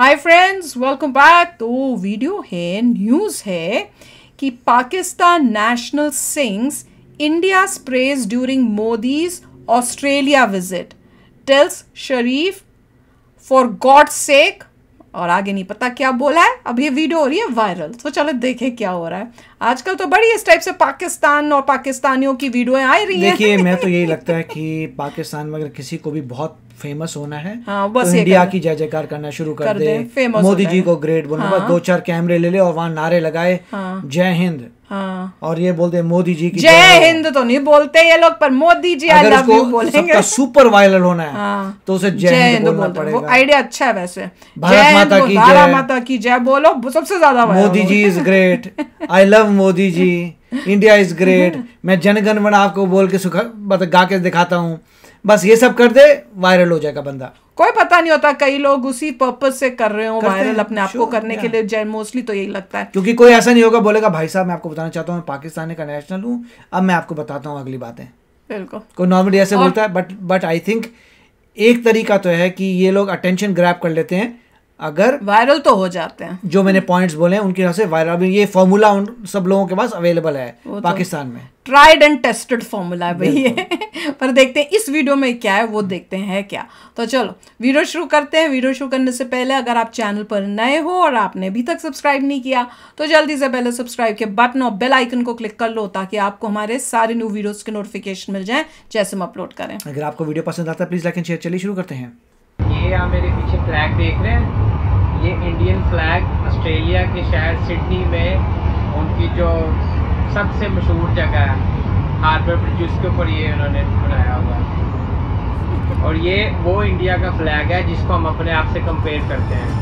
हाय friends, welcome back. तो video है, news है कि Pakistan national sings India's praise during Modi's Australia visit, tells Sharif for God's sake, और आगे नहीं पता क्या बोला है। अब ये वीडियो हो रही है वायरल, तो चलो देखें क्या हो रहा है। आजकल तो बड़ी इस टाइप से पाकिस्तान और पाकिस्तानियों की वीडियो आ रही हैं। देखिए मैं तो यही लगता है कि पाकिस्तान में अगर किसी को भी बहुत फेमस होना है, हाँ, बस तो इंडिया की जय जयकार करना शुरू कर दे, मोदी जी को ग्रेट बोलना, बस 2-4 कैमरे ले ले और वहाँ नारे लगाए, जय हिंद, और ये बोलते मोदी जी की जय हिंद। तो नहीं बोलते ये लोग, पर Modi ji I love you बोलेंगे। सबका सुपर वायरल होना है तो उसे जय हिंद बोलना पड़ेगा। वो आइडिया अच्छा है वैसे। भारत माता की जय, माता की जय बोलो, सबसे ज्यादा Modi ji is great, I love Modi ji, India is great, मैं जनगण मन आपको बोल के गा के दिखाता हूँ। बस ये सब कर दे, वायरल हो जाएगा बंदा। कोई पता नहीं होता, कई लोग उसी पर्पस से कर रहे हो वायरल अपने आप को करने के लिए। मोस्टली तो यही लगता है, क्योंकि कोई ऐसा नहीं होगा बोलेगा भाई साहब मैं आपको बताना चाहता हूँ मैं पाकिस्तानी का नेशनल हूँ, अब मैं आपको बताता हूँ अगली बातें। बिल्कुल कोई नॉर्मली ऐसे बोलता है, बट आई थिंक एक तरीका तो है कि ये लोग अटेंशन ग्रैब कर लेते हैं, अगर वायरल तो हो जाते हैं। जो मैंने पॉइंट्स बोले हैं उनकी वजह से वायरल। ये फॉर्मूला उन सब लोगों के पास अवेलेबल है पाकिस्तान में, ट्राइड एंड टेस्टेड फॉर्मूला है भाई ये। पर देखते हैं इस वीडियो में क्या है, वो देखते हैं क्या। तो चलो वीडियो शुरू करते हैं। वीडियो शुरू करने से पहले अगर आप चैनल पर नए हो और आपने अभी तक सब्सक्राइब नहीं किया तो जल्दी से पहले सब्सक्राइब के बटन और बेल आइकन को क्लिक कर लो, ताकि आपको हमारे सारे न्यू वीडियोस के नोटिफिकेशन मिल जाए जैसे हम अपलोड करें। अगर आपको वीडियो पसंद आता है प्लीज लाइक एंड शेयर। चलिए शुरू करते हैं। ये आप मेरे पीछे फ्लैग देख रहे हैं, ये इंडियन फ्लैग ऑस्ट्रेलिया के शहर सिडनी में उनकी जो सबसे मशहूर जगह है हार्बर ब्रिज, उसके ऊपर ये उन्होंने बनाया हुआ है। और ये वो इंडिया का फ्लैग है जिसको हम अपने आप से कंपेयर करते हैं।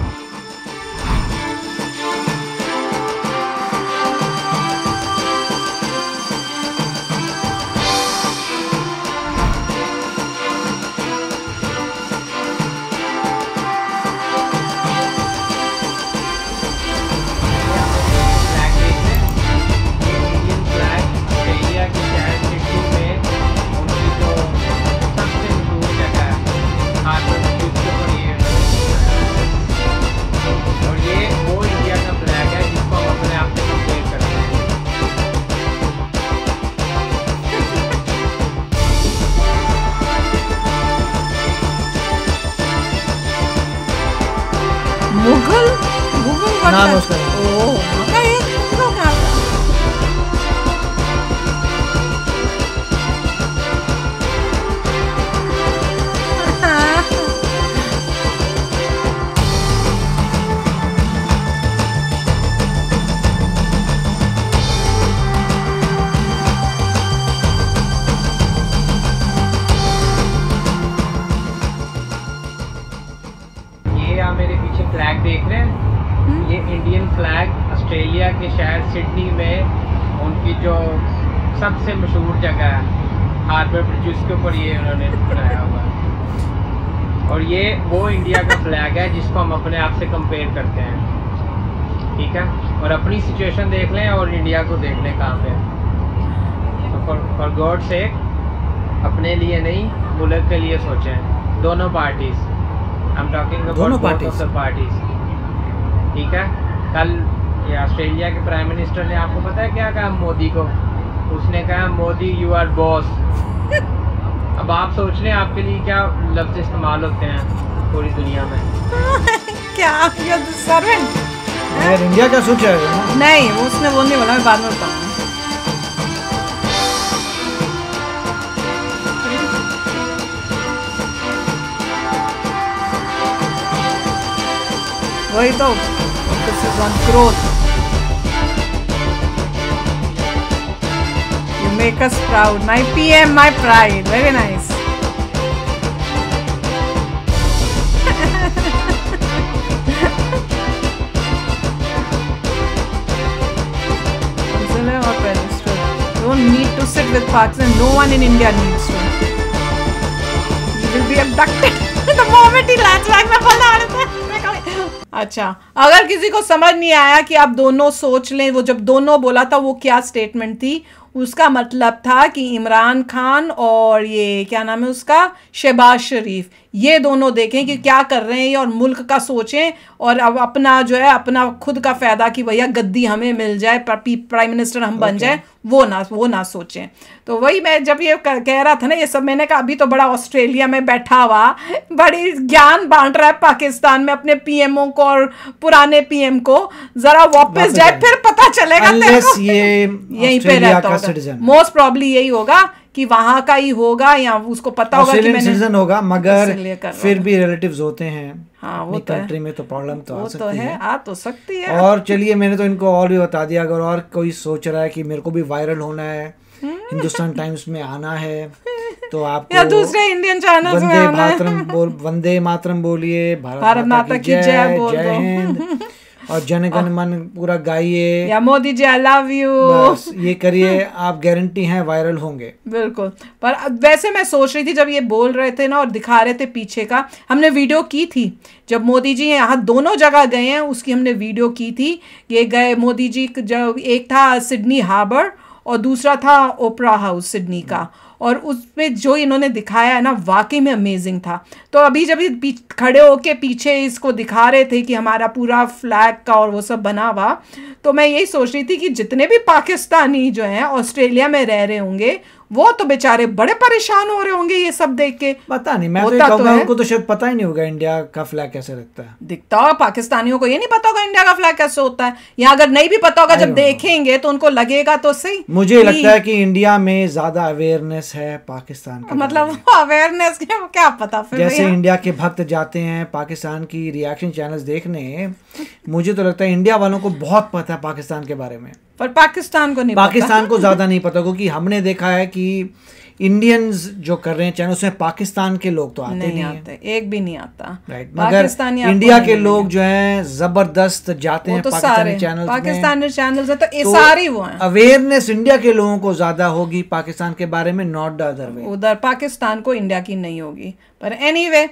मुगल मुगल नाम उसका मेरे पीछे फ्लैग देख रहे हैं, ये इंडियन फ्लैग ऑस्ट्रेलिया के शहर सिडनी में उनकी जो सबसे मशहूर जगह है हार्बर ब्रिज, उसके ऊपर ये उन्होंने बनाया हुआ है। और ये वो इंडिया का फ्लैग है जिसको हम अपने आप से कंपेयर करते हैं, ठीक है। और अपनी सिचुएशन देख लें और इंडिया को देख लें कहाँ पे। तो फॉर गॉड सेक अपने लिए नहीं, मुल्क के लिए सोचें। दोनों parties, I'm talking about both of the parties, ठीक है। कल ये ऑस्ट्रेलिया के प्राइम मिनिस्टर ने आपको पता है क्या कहा मोदी को? उसने कहा मोदी यू आर बॉस। अब आप सोच लें आपके लिए क्या लफ्ज इस्तेमाल होते हैं पूरी दुनिया में। क्या सर्वेंट? अगर इंडिया का सोचा है नहीं, वो उसने वो नहीं बोला, मैं बाद में बताऊंगा। वही तो, this is on growth. You make us proud. My PM, my pride. Very nice. Don't need to sit with Pakistan. No one in India needs to. You will be abducted the moment he lands back. मैं बोलने वाला था। अच्छा, अगर किसी को समझ नहीं आया कि आप दोनों सोच लें, वो जब दोनों बोला था वो क्या स्टेटमेंट थी, उसका मतलब था कि इमरान खान और ये क्या नाम है उसका, शहबाज शरीफ, ये दोनों देखें कि क्या कर रहे हैं और मुल्क का सोचें, और अब अपना जो है अपना खुद का फायदा कि भैया गद्दी हमें मिल जाए, प्राइम मिनिस्टर हम बन जाए, वो ना सोचें। तो वही मैं जब ये कह रहा था ना ये सब, मैंने कहा अभी तो बड़ा ऑस्ट्रेलिया में बैठा हुआ बड़ी ज्ञान बांट रहा है पाकिस्तान में अपने पीएमओ को और पुराने पीएम को, जरा वापस जाए फिर पता चलेगा तेरे को। ये यहीं पे रहता होगा, मोस्ट प्रॉब्ली यही होगा कि वहां का ही होगा, या उसको पता होगा कि मैंने सिटीजन होगा, मगर फिर भी रिलेटिव्स होते हैं। हाँ वो तो कंट्री में तो प्रॉब्लम तो आ सकती है, आ तो सकती है। और चलिए मैंने तो इनको और भी बता दिया, अगर और कोई सोच रहा है कि मेरे को भी वायरल होना है, हिंदुस्तान टाइम्स में आना है, तो आपको या दूसरे इंडियन चैनल्स में आना है। वंदे मातरम बोलिए, भारत माता की जय बोल जय हिंद, और जन गण मन पूरा गाइए, या Modi ji I love you, बस ये करिए, आप गारंटी हैं वायरल होंगे। बिल्कुल। पर वैसे मैं सोच रही थी जब ये बोल रहे थे ना और दिखा रहे थे पीछे का, हमने वीडियो की थी जब मोदी जी यहाँ दोनों जगह गए हैं, उसकी हमने वीडियो की थी। ये गए मोदी जी, जब एक था सिडनी हार्बर और दूसरा था ओपरा हाउस सिडनी का, और उसमें जो इन्होंने दिखाया है ना वाकई में अमेजिंग था। तो अभी जब ये खड़े होके पीछे इसको दिखा रहे थे कि हमारा पूरा फ्लैग का और वो सब बना हुआ, तो मैं यही सोच रही थी कि जितने भी पाकिस्तानी जो हैं ऑस्ट्रेलिया में रह रहे होंगे वो तो बेचारे बड़े परेशान हो रहे होंगे ये सब देख के। पता नहीं, मैं तो कहूँगा उनको तो शायद पता ही नहीं होगा इंडिया का फ्लैग कैसे लगता है। दिखता होगा पाकिस्तानियों को, ये नहीं पता होगा इंडिया का फ्लैग कैसे होता है, या अगर नहीं भी पता होगा जब देखेंगे तो उनको लगेगा तो सही। मुझे लगता है कि इंडिया में ज्यादा अवेयरनेस है पाकिस्तान का, मतलब अवेयरनेस क्या पता फिर। जैसे इंडिया के भक्त जाते हैं पाकिस्तान की रिएक्शन चैनल्स देखने, मुझे तो लगता है इंडिया वालों को बहुत पता है पाकिस्तान के बारे में, पर पाकिस्तान को नहीं पाकिस्तान को ज्यादा नहीं पता, क्योंकि हमने देखा है कि इंडियंस जो कर रहे हैं चैनल उसमें पाकिस्तान के लोग तो आते नहीं आते, एक भी नहीं आता। राइट, मगर इंडिया के लोग जो हैं जबरदस्त जाते हैं पाकिस्तानी चैनल्स में, पाकिस्तानी चैनल्स है तो ये सारी वो हैं। अवेयरनेस इंडिया के लोगों को ज्यादा होगी पाकिस्तान के बारे में, नॉट द अदर वे। उधर पाकिस्तान को इंडिया की नहीं होगी। पर एनीवे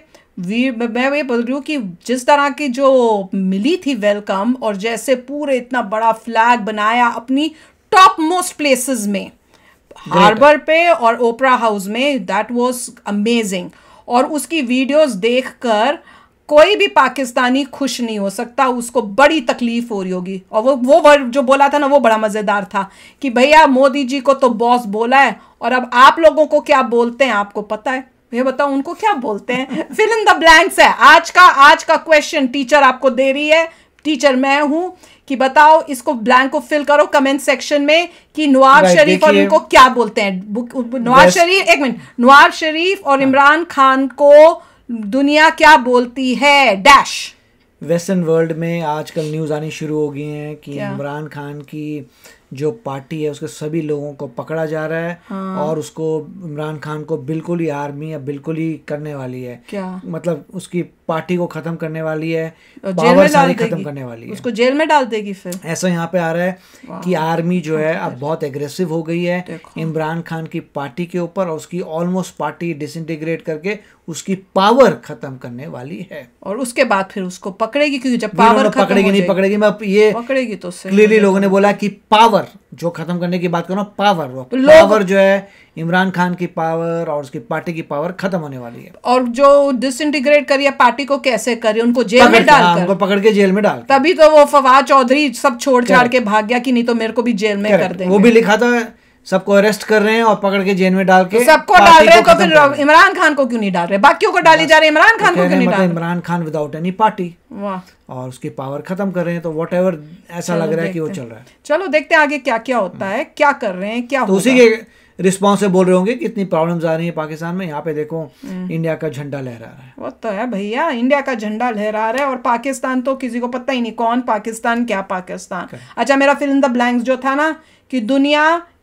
मैं ये बोल रही हूँ कि जिस तरह की जो मिली थी वेलकम, और जैसे पूरे इतना बड़ा फ्लैग बनाया अपनी टॉप मोस्ट प्लेसेस में, हार्बर पे और ओपरा हाउस में, दैट वाज अमेजिंग। और उसकी वीडियोस देखकर कोई भी पाकिस्तानी खुश नहीं हो सकता, उसको बड़ी तकलीफ हो रही होगी। और वो वर्ड जो बोला था ना वो बड़ा मजेदार था कि भैया मोदी जी को तो बॉस बोला है, और अब आप लोगों को क्या बोलते हैं आपको पता है? भैया बताओ उनको क्या बोलते हैं? फिल इन द ब्लैंक्स है आज का क्वेश्चन टीचर आपको दे रही है, टीचर मैं हूं, कि बताओ इसको ब्लैंक को फिल करो कमेंट सेक्शन में कि नवाज शरीफ और इनको क्या बोलते हैं। नवाज शरीफ, एक मिनट, नवाज शरीफ और इमरान खान को दुनिया क्या बोलती है डैश। वेस्टर्न वर्ल्ड में आजकल न्यूज़ आनी शुरू हो गई हैं कि इमरान खान की जो पार्टी है उसके सभी लोगों को पकड़ा जा रहा है, और उसको इमरान खान को बिल्कुल ही आर्मी अब बिल्कुल ही करने वाली है, क्या मतलब उसकी पार्टी को खत्म करने वाली है, पावर सारी खत्म करने वाली है, उसको जेल में डाल देगी। फिर ऐसा यहाँ पे आ रहा है कि आर्मी जो है अब बहुत एग्रेसिव हो गई है इमरान खान की पार्टी के ऊपर, और उसकी ऑलमोस्ट पार्टी डिसइंटीग्रेट करके उसकी पावर खत्म करने वाली है, और उसके बाद फिर उसको पकड़ेगी, क्योंकि जब पावर पकड़ेगी नहीं पकड़ेगी, मैं ये पकड़ेगी तो क्लियरली लोगों ने बोला कि पावर जो खत्म करने की बात करो, पावर जो है इमरान खान की पावर और उसकी पार्टी की पावर खत्म होने वाली है। और जो डिसइंटीग्रेट करिए पार्टी को कैसे करिए, उनको जेल में डालकर, उनको पकड़ के जेल में डाल, तभी तो वो फवाद चौधरी सब छोड़ छाड़ के भाग गया कि नहीं तो मेरे को भी जेल में कर देंगे। वो भी लिखा था सबको अरेस्ट कर रहे हैं और पकड़ के जेल में डाल के, तो सबको डाल रहे हैं तो फिर इमरान खान को क्यों नहीं डाल रहे? बाकियों को डाली जा रही है, इमरान खान को क्यों नहीं डाल रहे? Imran Khan without any party, वाह, और उसकी पावर खत्म कर रहे हैं, तो व्हाटएवर ऐसा लग रहा है कि वो चल रहा है। चलो देखते हैं आगे क्या क्या होता है, क्या कर रहे हैं, क्या तो उसी के रिस्पॉन्स से बोल रहे होंगे कि इतनी प्रॉब्लम्स आ रही हैं पाकिस्तान में। यहाँ पे देखो इंडिया का झंडा लहरा रहा है, वो तो है भैया, इंडिया का झंडा लहरा रहा है, और पाकिस्तान तो किसी को पता ही नहीं कौन पाकिस्तान, क्या पाकिस्तान। अच्छा, मेरा फिल इन द ब्लैंक्स जो था ना कि दुनिया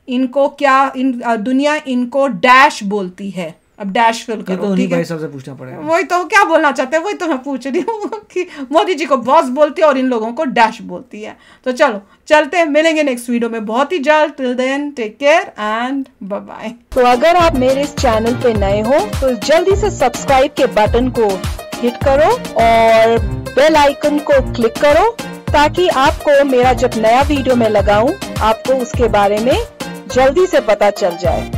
इनको डैश बोलती है, अब डैश फिल करो। तो उन्हीं भाई साहब से पूछना पड़ेगा, वही तो क्या बोलना चाहते हैं, वही तो मैं पूछ रही हूँ कि मोदी जी को बॉस बोलती है और इन लोगों को डैश बोलती है। तो चलो चलते हैं, मिलेंगे नेक्स्ट वीडियो में बहुत ही जल्द। Till then take care and bye bye. तो अगर आप मेरे इस चैनल पे नए हो तो जल्दी से सब्सक्राइब के बटन को हिट करो और बेल आइकन को क्लिक करो, ताकि आपको मेरा जब नया वीडियो मैं लगाऊं आपको उसके बारे में जल्दी से पता चल जाए।